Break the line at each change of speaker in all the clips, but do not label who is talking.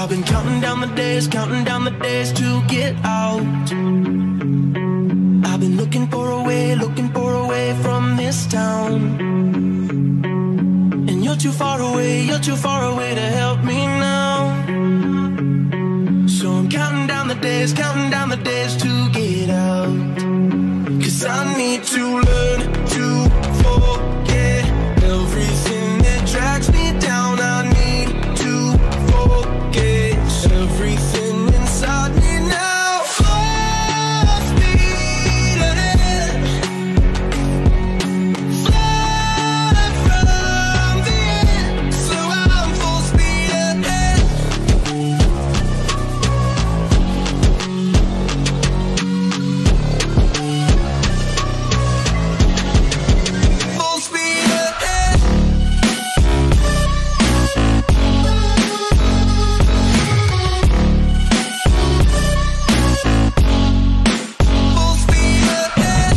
I've been counting down the days to get out. I've been looking for a way from this town. And you're too far away to help me now. So I'm counting down the days to get out. 'Cause I need to learn to forget everything that drags me down. I need to forget everything inside me now. Full speed ahead, fly from the end. So I'm full speed ahead. Full speed ahead. Full speed ahead.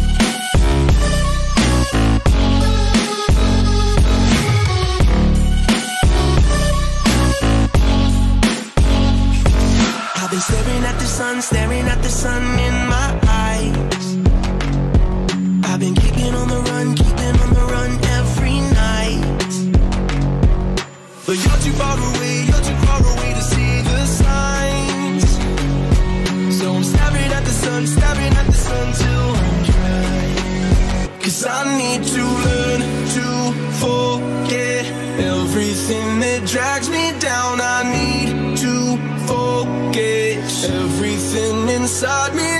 I've been staring at the sun in my eyes. I've been keeping on the run every night. But you're too far away to see the signs. So I'm staring at the sun till I'm dry. 'Cause I need to learn to forget everything that drags me down. I need to forget everything inside me